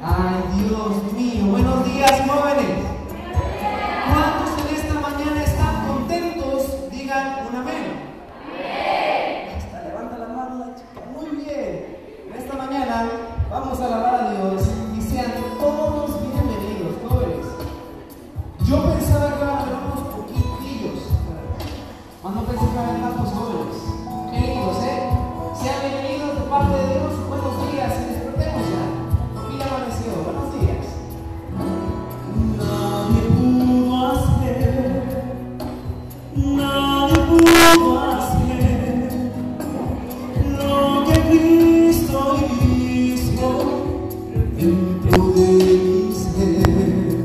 Ay, Dios mío. Buenos días, jóvenes. ¿Cuántos en esta mañana están contentos? Digan un amén. Hasta levanta la mano la chica. Muy bien. En esta mañana vamos a alabar a Dios y sean todos bienvenidos, jóvenes. Yo pensaba que iban a haber unos poquitillos, mas no pensé que iban a haber tantos jóvenes. Qué lindos, ¿eh? Sean bienvenidos de parte de Dios. Buenos días y despertemos ya. Porque ya amaneció. Buenos días. Nadie pudo hacer lo que Cristo hizo dentro de mi ser.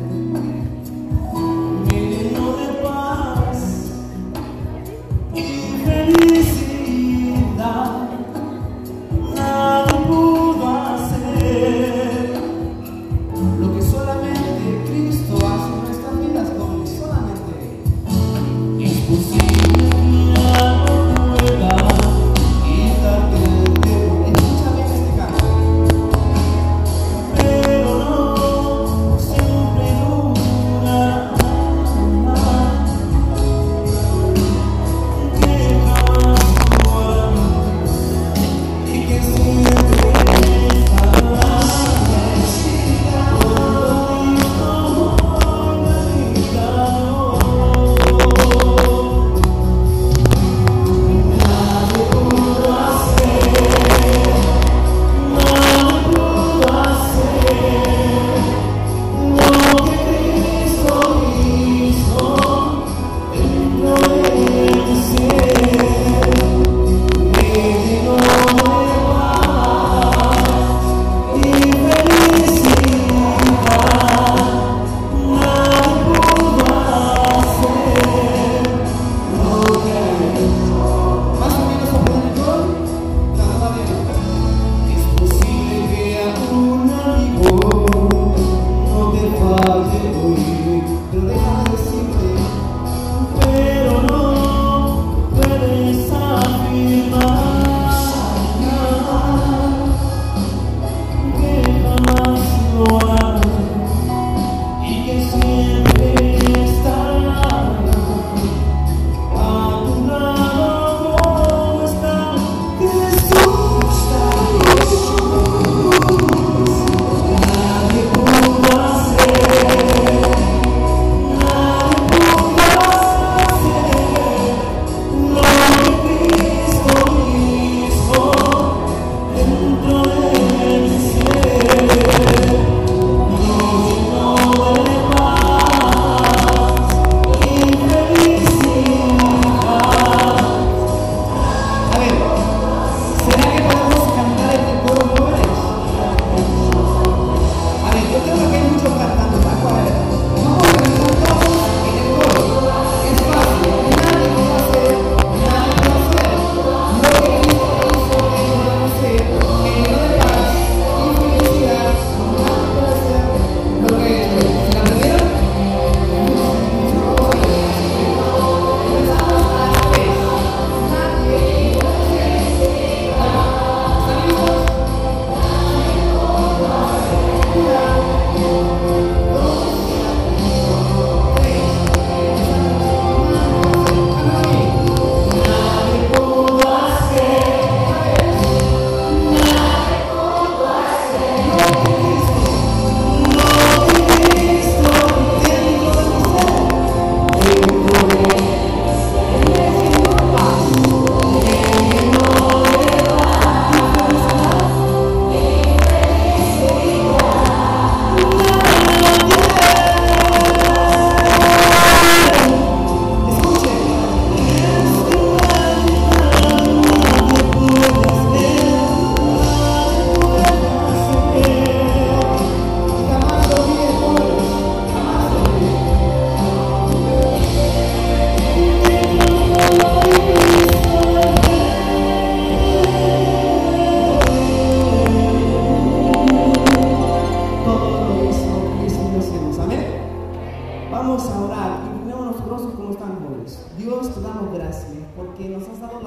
Me llenó de paz y felicidad. Nadie pudo hacer lo que solamente Cristo hace en nuestras vidas, como solamente es posible que algo pueda quitarte el temor. Escucha bien este canto. Pero no siempre dura, que jamás tu amor y que siempre estarás.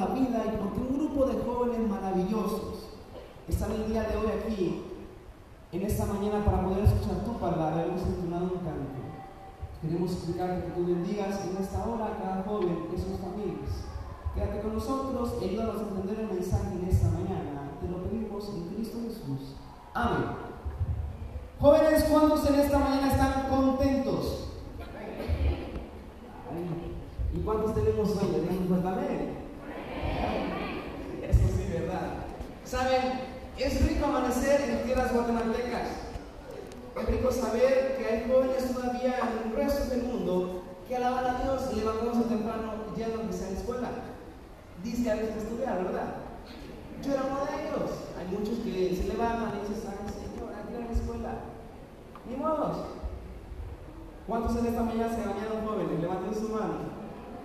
están el día de hoy aquí en esta mañana para poder escuchar tu palabra. Hemos entonado un canto. Queremos explicarte que tú bendigas en esta hora a cada joven y sus familias. Quédate con nosotros y ayúdanos a entender el mensaje en esta mañana. Te lo pedimos en Cristo Jesús. Amén. Jóvenes, ¿cuántos en esta mañana están contentos? ¿Y cuántos tenemos sueño? ¿Tenemos fuerte amén? Eso sí, ¿verdad? ¿Saben? Es rico amanecer en tierras guatemaltecas. Es rico saber que hay jóvenes todavía en el resto del mundo que alaban a Dios y levantándose temprano ya no que sea en escuela. Dice a veces estudiar, ¿verdad? Yo era uno de ellos. Hay muchos que se levantan y dicen, ay Señor, hay que ir a la escuela. Ni modos. ¿Cuántos en esta mañana se bañaron jóvenes? Levanten su mano.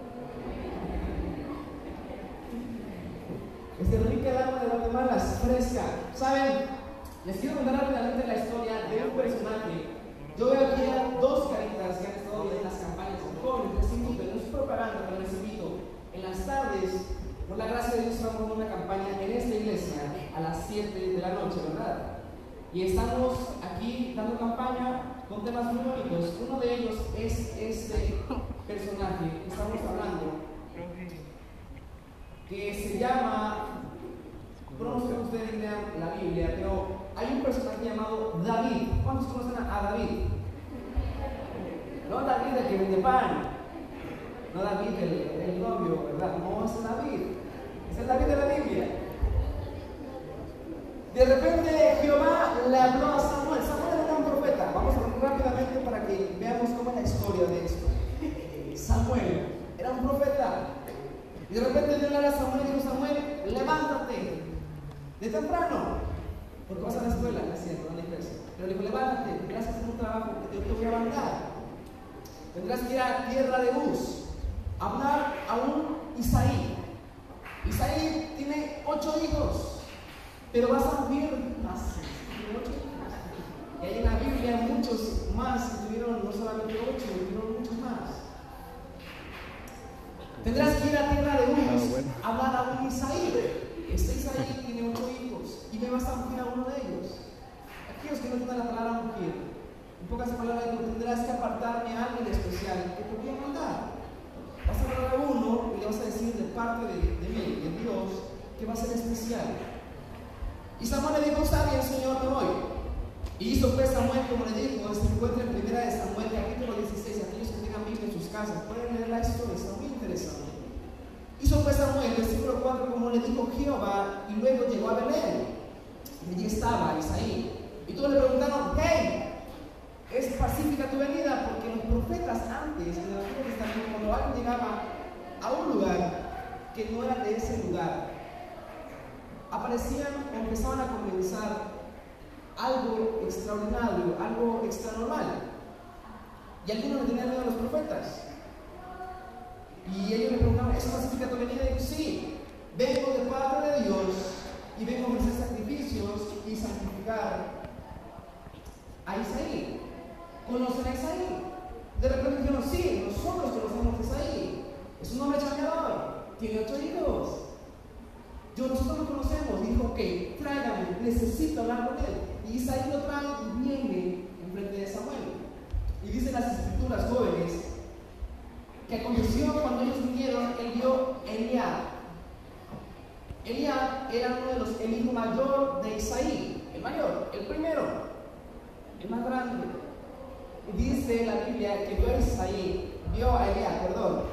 Es rica el agua de Guatemala, es fresca. ¿Saben? Les quiero contar rápidamente la historia de un personaje. Yo veo aquí a dos caritas que han estado en las campañas con jóvenes. Les invito, no es propaganda, pero les invito. En las tardes, por la gracia de Dios, estamos en una campaña en esta iglesia a las 7 de la noche, ¿verdad? Y estamos aquí dando campaña con temas muy bonitos. Uno de ellos es este personaje que estamos hablando, que se llama, no sé si ustedes lean la Biblia, pero hay un personaje llamado David. ¿Cuántos conocen a David? No David el que vende pan, no David el novio, ¿verdad? No, es David, es el David de la Biblia. De repente Jehová le habló a Samuel. Samuel era un profeta. Vamos a ver rápidamente para que veamos cómo es la historia de esto. Samuel era un profeta. Y de repente Dios le habla a Samuel y dijo: Samuel, levántate de temprano, porque vas a la escuela, no es cierto, no a la iglesia. Pero le dijo: levántate, tendrás que hacer un trabajo que yo te voy a mandar. Tendrás que ir a tierra de Uz, a hablar a un Isaí. Isaí tiene 8 hijos, pero vas a vivir más. Tiene 8 hijos. Y ahí en la Biblia muchos más tuvieron, no solamente 8, tuvieron muchos más. Tendrás que ir a tierra de Uz, a hablar a un Isaí. Este Isaí tiene 8 hijos y me vas a ungir a uno de ellos. Aquellos que no tienen la palabra ungir, en pocas palabras, tendrás que apartarme a alguien especial que te voy a mandar. Vas a hablar a uno y le vas a decir de parte de mí, de Dios, que va a ser especial. Y Samuel le dijo: está bien, Señor, me voy. Y hizo pues Samuel como le dijo. Se encuentra en 1 de Samuel, capítulo 16. Aquellos que tengan Biblia en sus casas pueden leer la historia, está muy interesante. Hizo pues Samuel, versículo 4, como le dijo Jehová, y luego llegó a Belén. Y allí estaba Isaí. Y todos le preguntaron: hey, es pacífica tu venida, porque los profetas antes, en los Antiguo Testamento, cuando alguien llegaba a un lugar que no era de ese lugar, aparecían o empezaban a comenzar algo extraordinario, algo extranormal. Y algunos le tenían miedo a los profetas. Y ellos le preguntaban: ¿eso pacífica tu venida? Y dijo: sí, vengo de parte de Dios y vengo a ofrecer sacrificios y santificar a Isaí. ¿Conocen a Isaí? De repente dijeron: sí, nosotros conocemos a Isaí. Es un hombre chambeador, tiene 8 hijos. Nosotros lo conocemos. Dijo: ok, tráigame, necesito hablar con él. Y Isaí lo trae y viene enfrente de Samuel. Y dicen las escrituras, jóvenes, que aconteció cuando ellos vinieron, él vio Eliab. Eliab era uno de los, el hijo mayor de Isaí, el mayor, el primero, el más grande. Y dice la Biblia que vio a Eliab,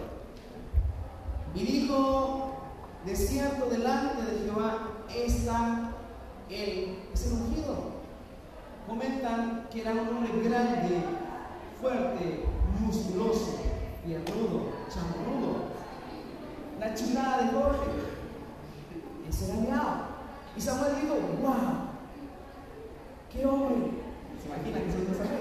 y dijo: de cierto delante de Jehová está él, es el ungido. Comentan que era un hombre grande, fuerte, musculoso, piernudo, chamorrudo, la chulada de Jorge. Ese era Eliab. Y Samuel dijo: wow, qué hombre. ¿Se imagina que se Samuel?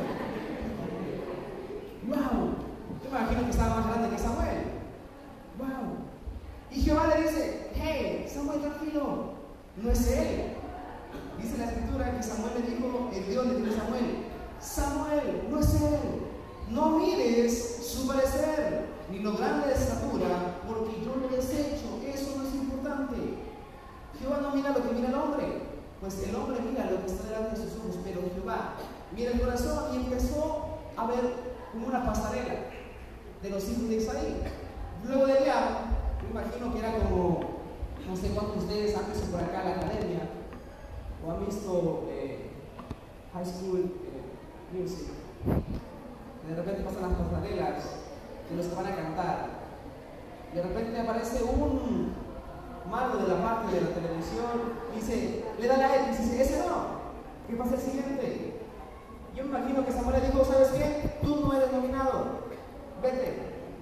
Wow, yo me imagino que estaba más grande que Samuel. Wow. Y Jehová le dice: hey, Samuel, tranquilo, no es él. Dice la escritura que Samuel le dijo, Dios le dijo a Samuel: Samuel, no es él. No mires su parecer, ni lo grande de estatura, porque yo lo he deshecho. Eso no es importante. Jehová no mira lo que mira el hombre, pues el hombre mira lo que está delante de sus ojos, pero Jehová. Mira el corazón, y empezó a ver como una pasarela de los hijos de Isaí. Luego de allá, me imagino que era como, no sé cuántos de ustedes han visto por acá la academia o han visto High School Music. De repente pasan las pasarelas de los que van a cantar. De repente aparece un malo de la parte de la televisión y dice, le da la X y dice, ese no, ¿qué pasa el siguiente? Yo me imagino que Samuel le dijo, ¿sabes qué? Tú no eres nominado, vete.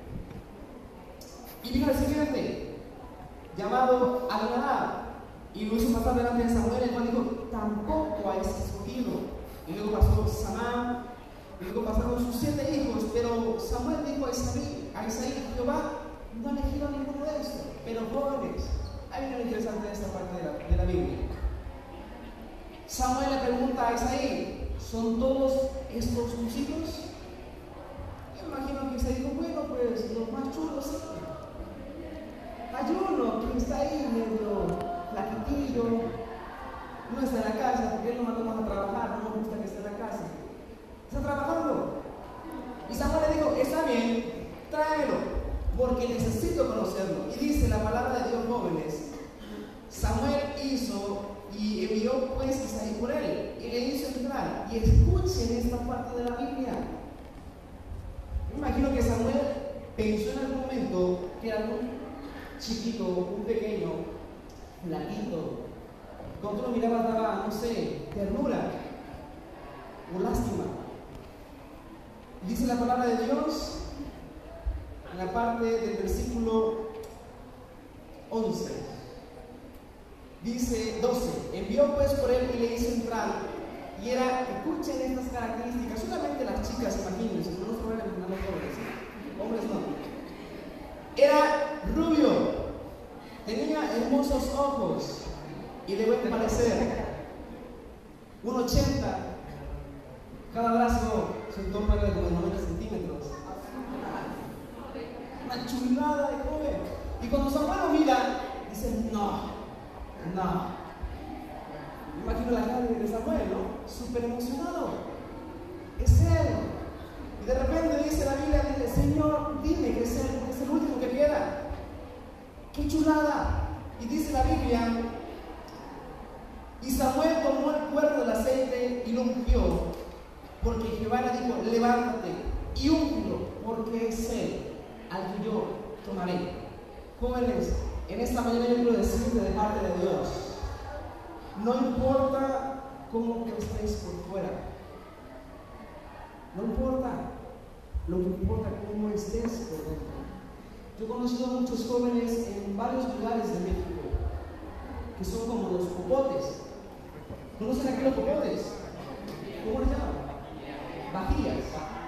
Y vino el siguiente, llamado Abinadab, y lo hizo pasar delante de Samuel, el cual dijo, tampoco has escogido. Y luego pasó Samá, y luego pasaron sus 7 hijos, pero Samuel dijo a Isaí, Jehová no ha elegido a ninguno de estos, pero jóvenes. Hay algo interesante de esta parte de la Biblia. Samuel le pregunta a Isaí, ¿son todos estos tus hijos? Yo imagino que Isaí dijo, bueno, pues los más chulos sí. Hay uno que está ahí medio flaquitillo, no está en la casa, porque él lo mandamos a trabajar, no nos gusta que esté en la casa. Está trabajando. Y Samuel le dijo, está bien, tráemelo, porque necesito conocerlo. Y dice la palabra de Dios, jóvenes, Samuel hizo y envió pues Isaí por él, y le hizo entrar. Y escuchen esta parte de la Biblia. Me imagino que Samuel pensó en algún momento que era un chiquito, un pequeño, flaquito, cuando tú lo mirabas daba, no sé, ternura o lástima. Dice la palabra de Dios en la parte del versículo 11. Dice 12, envió pues por él y le hizo entrar. Y era, escuchen estas características, solamente las chicas, imagínense, no se van a imaginar los jóvenes, hombres no. Era rubio, tenía hermosos ojos y de buen parecer, 1,80, cada brazo se torna de como 90 centímetros. Una chulada de joven. Y cuando Samuel lo mira, dice, no. Me imagino la cara de Samuel, ¿no? Súper emocionado. Es él. Y de repente dice la Biblia, dice, Señor, dime que es el último que queda. ¡Qué chulada! Y dice la Biblia, y Samuel tomó el cuerno del aceite y lo ungió, porque Jehová le dijo, levántate y úngelo, porque es él al que yo tomaré. Jóvenes, en esta mañana yo quiero decirte de parte de Dios, no importa cómo te estés por fuera, no importa, lo que importa es cómo estés por dentro. Yo he conocido a muchos jóvenes en varios lugares de México que son como los popotes. ¿Conocen aquí los popotes? ¿Cómo les llaman? Bajías.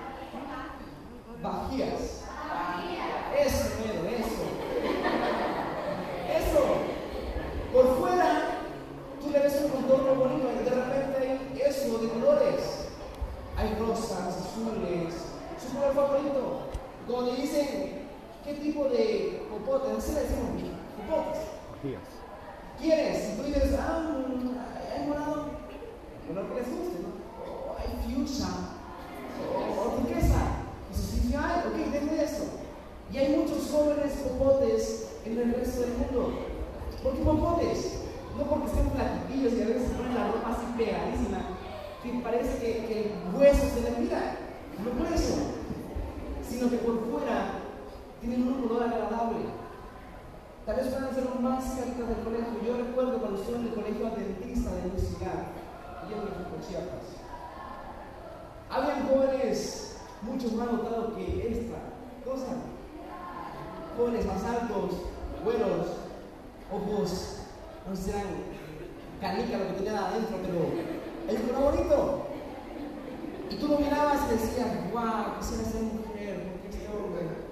Eso, eso. Por fuera, tú le ves un contorno bonito y de repente hay eso de colores. Hay rosas, azules, su color favorito. Cuando te dicen, ¿qué tipo de popote? No sé, le decimos popotes. ¿Quieres? Y tú dices, hay morado, color que les guste, ¿no? Hay fuchsia, o turquesa. Y si sí hay, ok, denme eso. Y hay muchos jóvenes popotes en el resto del mundo. ¿Por qué popotes? No porque estén flaquitillos y a veces se ponen la ropa así pegadísima, que parece que el hueso se les mira, no por eso, sino que por fuera tienen un olor agradable. Tal vez puedan ser más cerca del colegio. Yo recuerdo cuando estuve en el colegio adventista de mi ciudad, y yo me fui por Chiapas. Habían jóvenes, muchos me han notado que esta cosa, jóvenes más altos, güeros, ojos, no sé si eran canica lo que tenían adentro, pero el color bonito. Y tú lo mirabas y decías, wow, quisiera ser mujer, porque este hombre.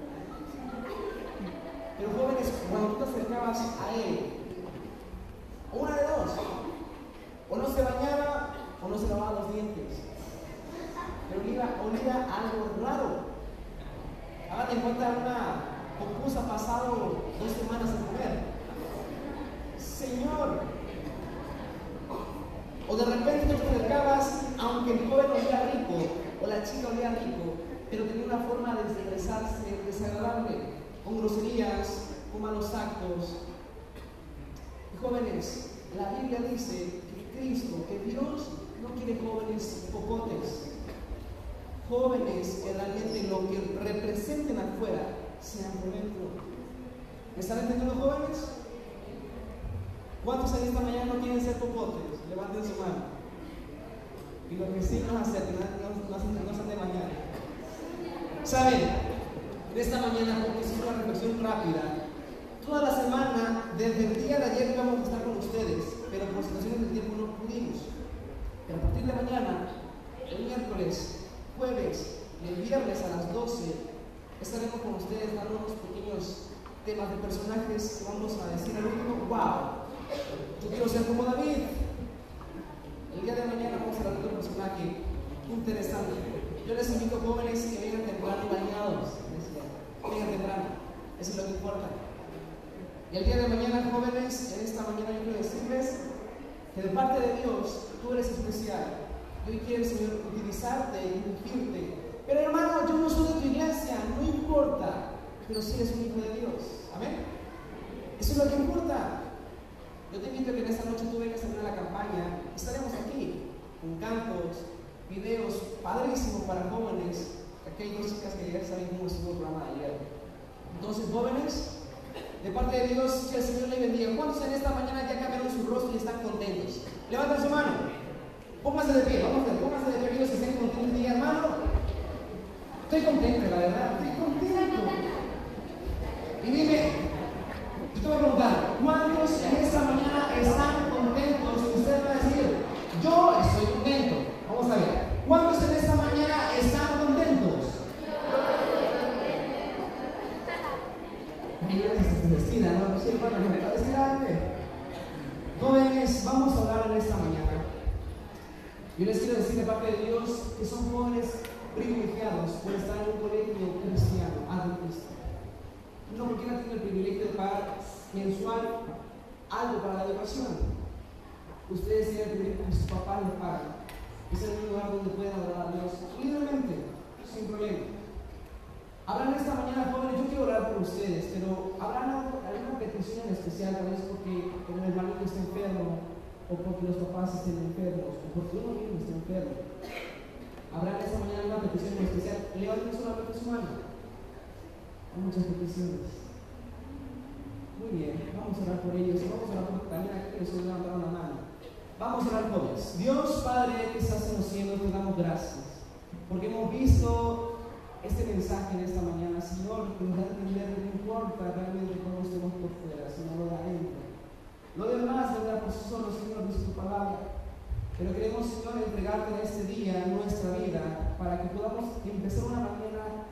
Pero jóvenes, cuando tú te acercabas a él, una de dos, o no se bañaba o no se lavaba los dientes, pero olía algo raro. Hagan en cuenta una pupusa pasado 2 semanas sin comer. Señor. O de repente tú te acercabas, aunque olía rico, pero tenía una forma de expresarse desagradable, con groserías, con malos actos. Y jóvenes, la Biblia dice que Cristo, que Dios no quiere jóvenes popotes, jóvenes que realmente lo que representen afuera sean por dentro. ¿Me están entendiendo, jóvenes? ¿Cuántos en esta mañana no quieren ser popotes? Levanten su mano. Y los que sí no acepten, no se de mañana. ¿Saben? En esta mañana, porque es una reflexión rápida, toda la semana, desde el día de ayer íbamos a estar con ustedes, pero por situaciones del tiempo no pudimos. Pero a partir de mañana, el miércoles, jueves y el viernes a las 12, estaremos con ustedes dando unos pequeños temas de personajes que vamos a decir al último: wow, yo quiero ser como David. El día de mañana vamos a hablar de un personaje interesante. Yo les invito, jóvenes, que vengan temprano bañados. Vengan temprano, eso es lo que importa. Y el día de mañana, jóvenes, en esta mañana yo quiero decirles que de parte de Dios tú eres especial. Y hoy quiere el Señor utilizarte y ungirte. Pero hermano, yo no soy de tu iglesia, no importa, pero sí eres un hijo de Dios. Amén. Eso es lo que importa. Yo te invito a que en esta noche tú vengas a ver la campaña. Estaremos aquí con cantos, videos padrísimos para jóvenes. Aquí hay dos chicas que ya saben cómo estuvo el programa de ayer. Entonces, jóvenes, de parte de Dios, que el Señor les bendiga. ¿Cuántos en esta mañana ya cambiaron su rostro y están contentos? Levanten su mano. Pónganse de pie, vamos a ver, pónganse de pie, aquellos que estén contentos y digan: hermano, estoy contento, la verdad, estoy contento. Y dime, yo te voy a preguntar, ¿cuántos en esta mañana están contentos? Usted va a decir: yo estoy contento. Vamos a ver, ¿cuántos en esta mañana están contentos? Ay, yo se vestida, ¿no? Sí, bueno, me está vestida. Jóvenes, vamos a hablar en esta mañana. Yo les quiero decir de parte de Dios que son jóvenes privilegiados por estar en un colegio cristiano, adventista. No porque no tienen el privilegio de pagar mensual algo para la educación. Ustedes tienen el privilegio que sus papás les pagan. Es el único lugar donde pueden adorar a Dios libremente, sin problema. Habrán esta mañana, jóvenes, yo quiero orar por ustedes, pero habrán alguna petición en especial, tal vez porque el hermanito está enfermo, o porque los papás estén enfermos, o porque uno mismo está enfermo. Habrá esta mañana una petición en especial. Levanten solamente su mano. Hay muchas peticiones. Muy bien, vamos a orar por ellos. Y vamos a orar por también aquellos que levantaron la mano. Vamos a orar, jóvenes. Dios Padre que estás en los cielos, te damos gracias porque hemos visto este mensaje en esta mañana, Señor, que nos da a entender que no importa realmente cómo estemos por fuera, sino lo de adentro. Lo demás vendrá por sí solo, Señor, dice tu palabra. Pero queremos, Señor, entregarte en este día nuestra vida para que podamos empezar una mañana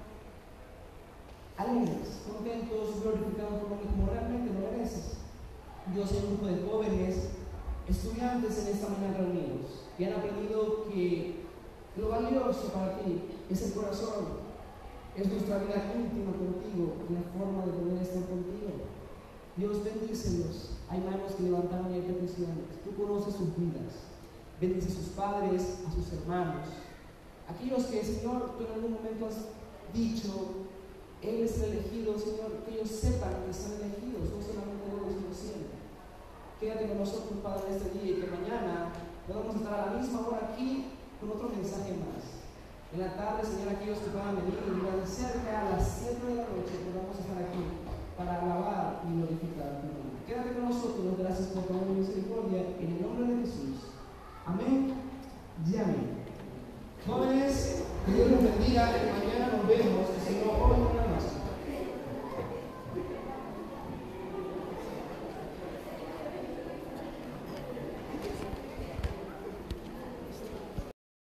alegres, contentos, glorificando tu nombre como realmente lo mereces. Dios, hay un grupo de jóvenes, estudiantes en esta mañana reunidos, que han aprendido que lo valioso para ti es el corazón, es nuestra vida íntima contigo, la forma de poder estar contigo. Dios, bendícelos. Hay manos que levantaron y hay peticiones. Tú conoces sus vidas. Bendice a sus padres, a sus hermanos. Aquellos que, Señor, tú en algún momento has dicho, Él es el elegido, Señor, que ellos sepan que están elegidos, no solamente hoy, sino siempre. Quédate con nosotros, Padre, en este día y que mañana podamos estar a la misma hora aquí con otro mensaje más. En la tarde, Señor, aquellos que puedan venir y llegar cerca a las 7 de la noche, podamos estar aquí para alabar y glorificar tu nombre. Quédate con nosotros, gracias por tu amor y misericordia, en el nombre de Jesús. Amén y amén. Jóvenes, que Dios los bendiga, que mañana nos vemos, que si no hoy